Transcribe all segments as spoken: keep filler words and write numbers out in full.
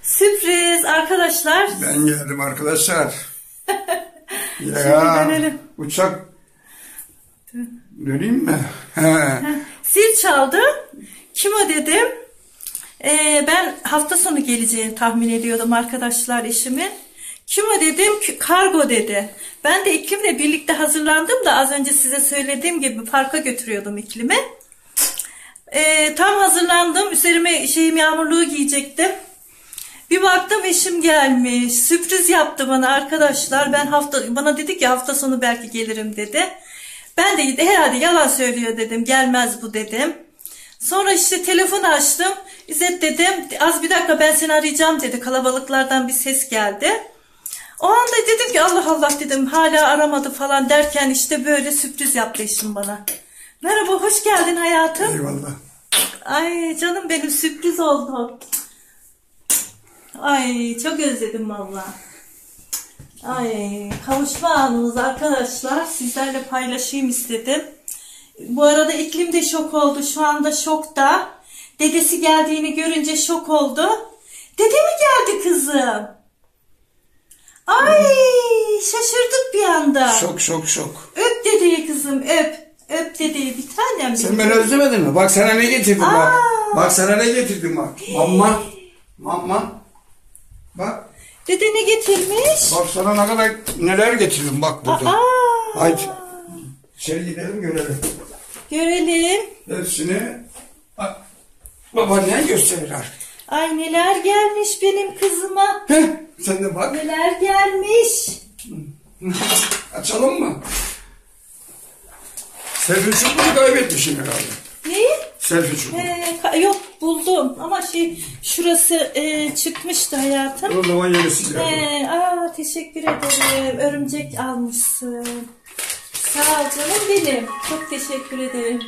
Sürpriz arkadaşlar. Ben geldim arkadaşlar. Ya, şimdi dönelim. Uçak döneyim mi? Zil çaldı. Kim o dedim. Ee, ben hafta sonu geleceğini tahmin ediyordum arkadaşlar eşimin. Kim o dedim. Kargo dedi. Ben de İklim'le birlikte hazırlandım da az önce size söylediğim gibi parka götürüyordum İklim'i. Ee, tam hazırlandım. Üzerime şeyim yağmurluğu giyecektim. Bir baktım eşim gelmiş. Sürpriz yaptı bana arkadaşlar. Ben hafta bana dedi ki hafta sonu belki gelirim dedi. Ben de herhalde yalan söylüyor dedim. Gelmez bu dedim. Sonra işte telefon açtım. İzzet dedim az bir dakika ben seni arayacağım dedi. Kalabalıklardan bir ses geldi. O anda dedim ki Allah Allah dedim hala aramadı falan derken işte böyle sürpriz yaptı eşim bana. Merhaba hoş geldin hayatım. Eyvallah. Ay canım benim sürpriz oldu. Ay çok özledim valla. Ay kavuşma anımız arkadaşlar sizlerle paylaşayım istedim. Bu arada İklim de şok oldu. Şu anda şokta. Dedesi geldiğini görünce şok oldu. Dede mi geldi kızım? Ay şaşırdık bir anda. Şok şok şok. Öp dedeyi kızım öp. Öp dedeyi bir tanem. Sen beni özlemedin mi? Bak sana ne getirdim Aa. bak. Bak sana ne getirdim bak. Mamma. Mamma. Bak. Dede ne getirmiş? Bak sana ne kadar neler getirdim bak burada. Aa. Haydi. İçeri gidelim görelim. Görelim. Hepsini babaannen gösterir artık. Ay neler gelmiş benim kızıma. Heh, sen de bak. Neler gelmiş. Açalım mı? Selfie çubuğunu kaybetmişim herhalde. Neyi? Selfie çubuğu. Ee, yok buldum ama şey şurası e, çıkmıştı hayatım. O zaman yenisi geldi. Ee, aa, teşekkür ederim. Örümcek almışsın. Sağ ol canım benim. Çok teşekkür ederim.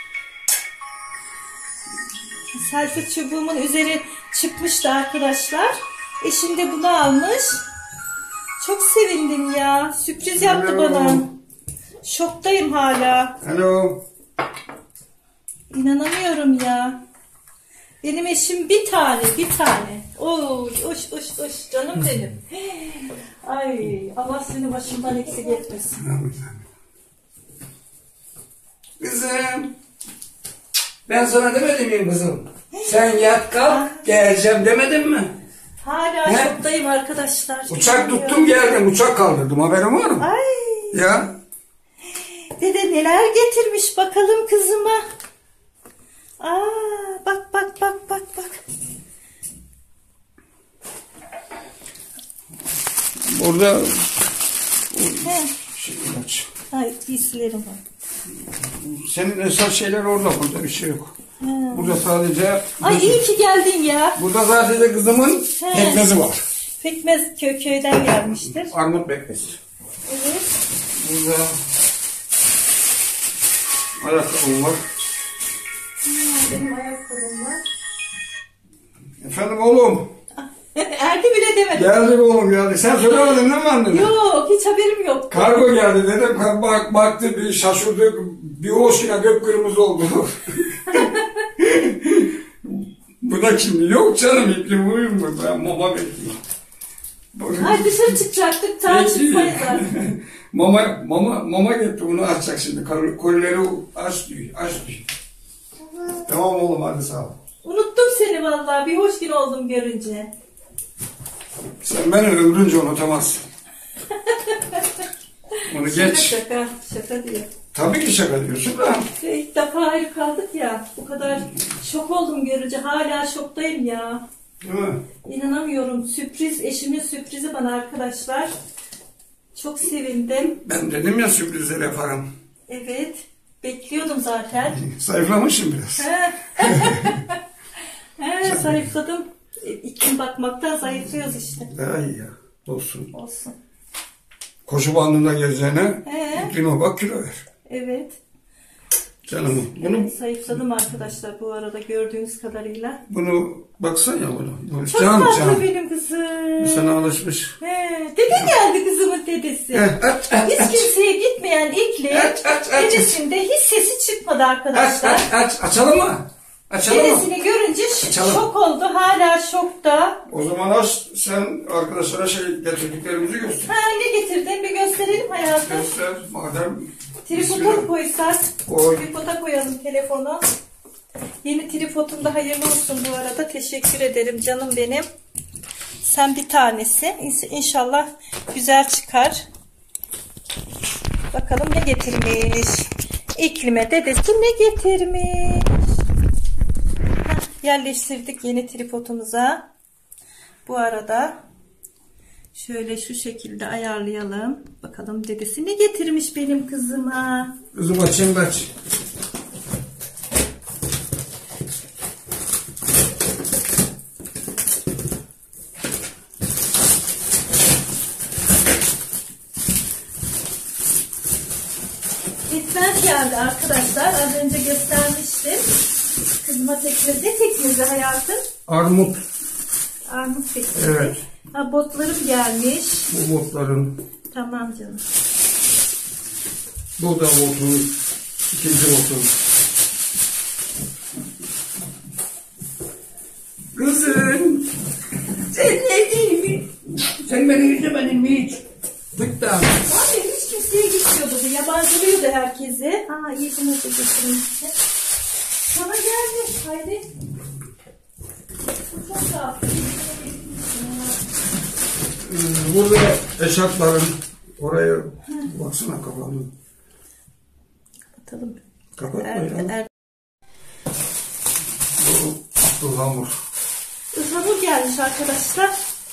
Selfie çubuğumun üzeri çıkmıştı arkadaşlar. Eşim de bunu almış. Çok sevindim ya. Sürpriz yaptı Hello. bana. Şoktayım hala. Hello. İnanamıyorum ya. Benim eşim bir tane, bir tane. Oy, oş, oş, oş, canım benim. Ay, Allah seni başımdan eksik etmesin. Kızım. Ben sana demedim miyim kızım? Sen yat kalk, geleceğim demedim mi? Hala He? şoktayım arkadaşlar. Uçak tuttum geldim, uçak kaldırdım. Haberin var mı? Ay. Ya. Dede neler getirmiş bakalım kızıma. Aa, bak bak bak bak bak. Burada He. şey aç. Ay giysilerim var. Senin esas şeyler orada, burada bir şey yok. He. Burada sadece... Ay iyi ki geldin ya. Burada sadece kızımın He. pekmezi var. Pekmez kö köyden gelmiştir. Armut pekmezi. Evet. Burada ayakkabım var. Ha, benim ayakkabım var. Efendim oğlum. Erdi bile demedim. Geldi oğlum geldi. Sen söylemedin değil mi annene? Yok hiç haberim yok. Kargo geldi dedim. Bak, baktı bir şaşırdı. Bir hoşuna kıpkırmızı oldu. Bu da şimdi yok canım. İklim uyum mu? Ben mama bekliyorum. Ay dışarı çıkacaktık. Tam çıkmayız artık. mama, mama, mama getti. Bunu açacak şimdi. Kolileri aç diyor. Aç diyor. Tamam oğlum hadi sağ ol. Unuttum seni vallahi. Bir hoş gün oldum görünce. Sen beni ömrünce unutamazsın. Onu Şaka geç. şaka. Şaka diyor. Tabii ki şaka diyorsun da. Ve ilk defa ayrı kaldık ya. Bu kadar şok oldum görünce. Hala şoktayım ya. Değil mi? İnanamıyorum. Sürpriz. Eşimin sürprizi bana arkadaşlar. Çok sevindim. Ben dedim ya sürprizler yaparım. Evet. Bekliyordum zaten. Zayıflamışım biraz. He. He, zayıfladım. İklim bakmaktan zayıflıyoruz işte. Daha iyi ya. Olsun. Olsun. Koşu bandında gezeceğine He. iklime bak kilo ver. Evet. Canım bunu Evet, zayıfladım arkadaşlar bu arada gördüğünüz kadarıyla. bunu baksan ya bunu. bunu Çok can tatlı can. benim kızım. Sana alışmış. He, dede geldi kızımın dedesi. Heh, aç aç Hiç aç. kimseye gitmeyen İklim Aç, aç, aç. dedesinde hiç sesi çıkmadı Aç arkadaşlar. aç aç. Açalım mı? Açalım mı? Dedesini görünce Açalım. şok oldu. Hala şokta. O zaman aç, sen arkadaşlara şey getirdiklerimizi göster. Ha, ne getirdin? Bir gösterelim hayatım. Göster madem. Tripoda mı koysak? Koy. Tripoda koyalım telefonu. Yeni tripodum da hayırlı olsun bu arada. Teşekkür ederim canım benim. Sen bir tanesi. İns- İnşallah güzel çıkar. Bakalım ne getirmiş. İklime dedesi ne getirmiş. Heh, yerleştirdik yeni tripodumuza. Bu arada şöyle şu şekilde ayarlayalım. Bakalım dedesi ne getirmiş benim kızıma. Kızım açayım da aç. Pekmez geldi arkadaşlar. Az önce göstermiştim. Kızıma pekmez. Ne pekmezi hayatım? Armut. Armut pekmezi. Evet. Ha, botlarım gelmiş. Bu botların. Tamam canım. Bu da botun. İkinci botun. Kızım. Sen ne değil mi? Sen beni üzemedin mi hiç? Bitti abi. Abi hiç kimseye gitmiyordu. Bu yabancılıyordu herkesi. Ha iyi bunu da getirmişti. Sana geldi. Haydi. Bu çok rahat. Ee, Burada eşarpların oraya baksana kapandı. Kapatalım. Kapatma Er, ya. er, Bu hamur. Ihlamur gelmiş arkadaşlar.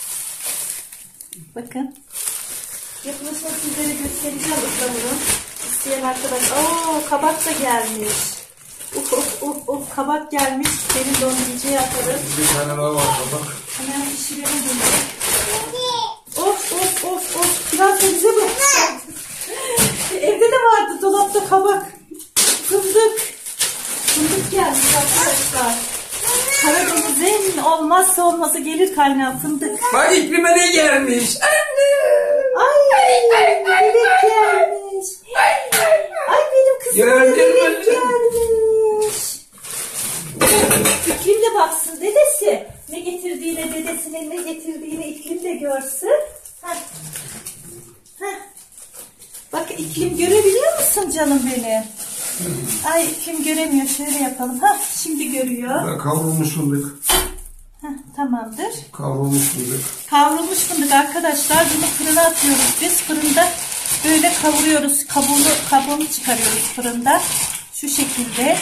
Bakın. Yapılışını sizlere göstereceğim ıhlamurun. İsteyen arkadaş. Oo, kabak da gelmiş. Uf uf uf uf kabak gelmiş. Benim dondurucuya atarız. Bir tane daha var kabak. Hemen pişirelim bunu. Of of of of. Biraz da bize bak. Evde de vardı dolapta kabak. Fındık. Fındık gelmiş arkadaşlar. Karadeniz'in olmazsa olmazı gelir kaynağı fındık. Bak iklime ne gelmiş? Anne. Ay bebek gelmiş. Ay benim kızım Gördün bebek mü? gelmiş. İklim de baksın dedesi. Ne getirdiğine dedesinin ne getirdiğini iklim de görsün. Heh. Heh. Bak iklim görebiliyor musun canım beni? Ay iklim göremiyor. Şöyle yapalım. Hah şimdi görüyor. Bak kavrulmuş fındık. Heh, tamamdır. Kavrulmuş fındık. Kavrulmuş fındık arkadaşlar. Bunu fırına atıyoruz biz. Fırında böyle kavuruyoruz. Kabuğunu, kabuğunu çıkarıyoruz fırında. Şu şekilde.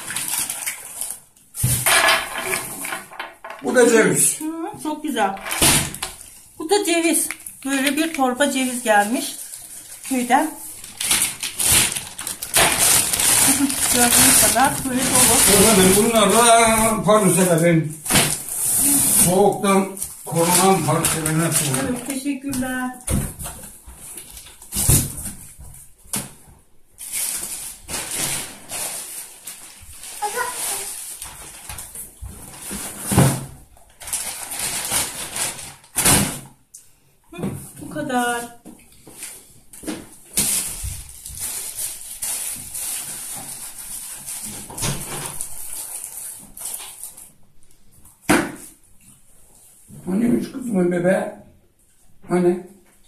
Bu da ceviz. Hı, çok güzel. Bu da ceviz. Böyle bir torba ceviz gelmiş. Köyden. Gördüğünüz kadar böyle dolu. Efendim bunlarla parçalarım. Soğuktan korunan parçalarına sonra. Evet, teşekkürler. Hı, bu kadar. Haniymiş kızımın bebeği? Hani?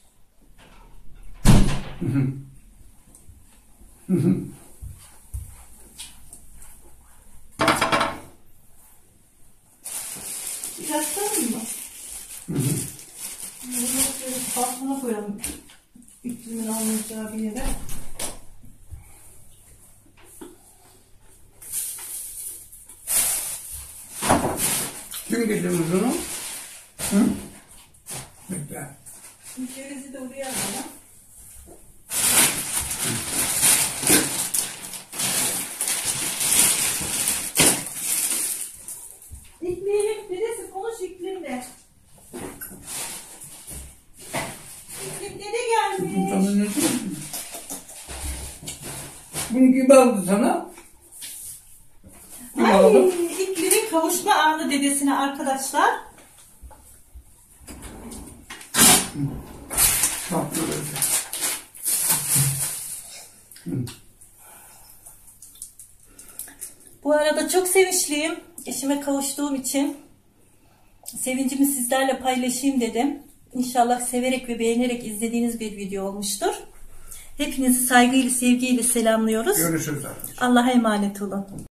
Hı hı. Hı hı. Biraz koyalım mı? Hı hı. Bunu böyle balkona koyalım. İklimin almayacağı bir yere. Kim getirmiş onu? Hı? Bekle. Cevizi de oraya alalım. İklim, dedesi konuş iklimle. İklim dede gelmiş. Sana ne diyorsun? Bunu kim aldı sana? Kim aldı? Ay, iklimin kavuşma anı dedesine arkadaşlar. Tatlı böyle. Bu arada çok sevinçliyim. eşime kavuştuğum için sevincimi sizlerle paylaşayım dedim. İnşallah severek ve beğenerek izlediğiniz bir video olmuştur. Hepinizi saygıyla, sevgiyle selamlıyoruz. Görüşürüz arkadaşlar. Allah'a emanet olun.